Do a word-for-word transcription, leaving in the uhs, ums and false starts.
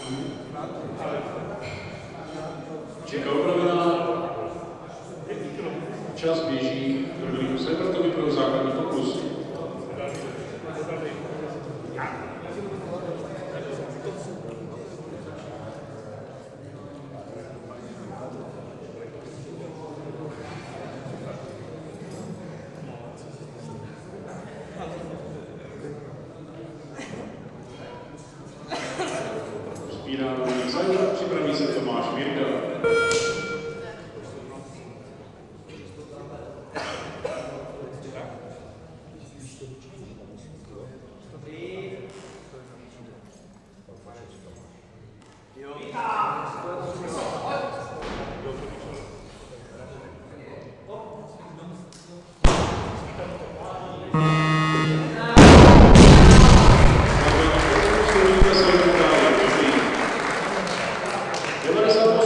Čeká opravená. Čas běží. Druhý musí proto vypadá základní pokus. Spírá Zajda, připraví se Tomáš Mirda. devadesát